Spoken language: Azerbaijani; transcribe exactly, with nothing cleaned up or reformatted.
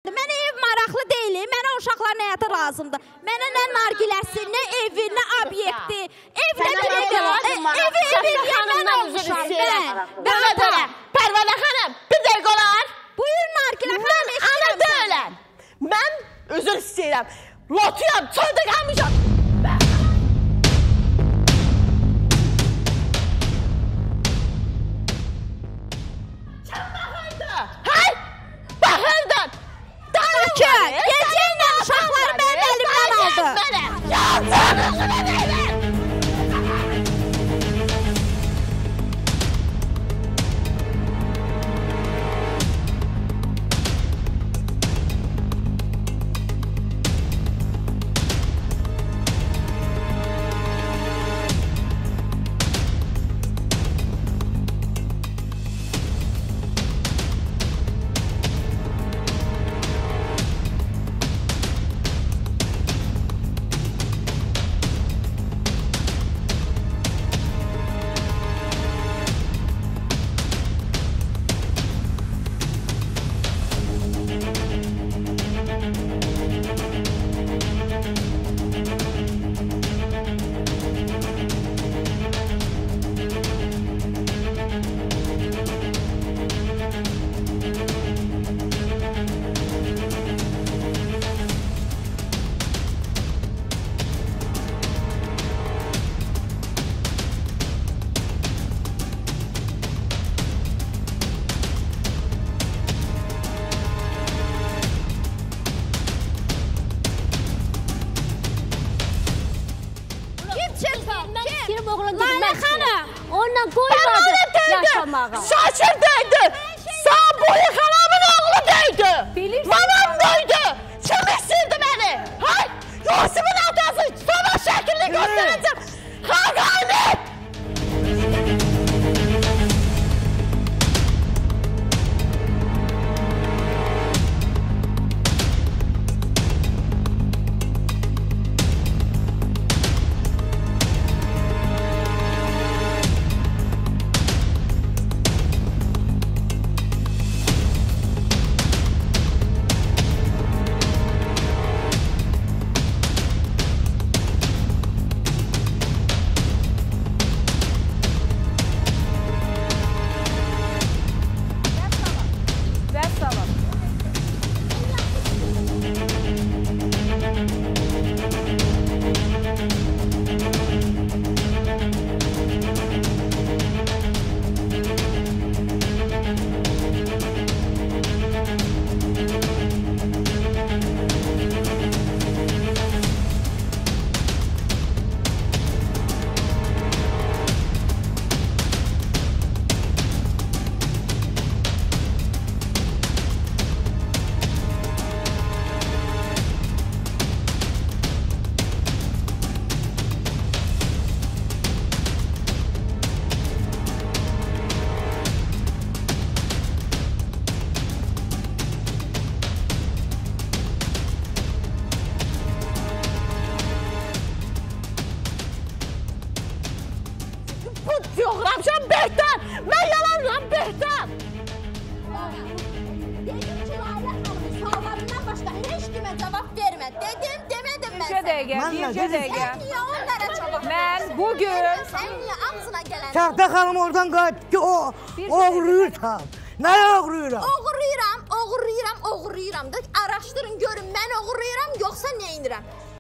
maraqlıdır. Mənə ev maraqlı deyil. Mənə uşaqların həyatı lazımdır. Mənə nə nargiləsi, nə evi, nə obyekti. Evlə bir ev var. Evi ev eləyən olmuşam mən. Məhəd Ələm, Pərvənə xanım, bir dəqiq olar. Buyur nargilə xanım, eşdirəm. Ana deyiləm. Mən özür istəyirəm. Lotuyam, çöldə qalmışam. Hey! Baxırdın! Danışın! Gecəylə uşaqlar mənim əlimdən aldı. Ya sən özünə deyilin! Onunla qoymadı yaşamağa. Şakir döydü. Sağ boyu xalamın oğlu döydü. Mamam döydü. Kim istirdi beni? Hay! Yosimin atası sana şəkilini göstereceğim. Xaqani! Yoxlamışam Behtan! Mən yalanıram Behtan! Dedim ki, Lalə xanımın suallarından başqa heç kimə cavab vermə. Dedim, demədim mən Bir dəqiqə, bir dəqiqə. Sən niyə onlara cavab Mən bugün... Sən niyə ağzına gələn... Tahta xanım oradan qayıtdı ki, o oğruyur tam. Nə oğruyuram? Oğruyuram, oğruyuram, oğruyuram da araşdırın görün mən oğruyuram yoxsa nə edirəm.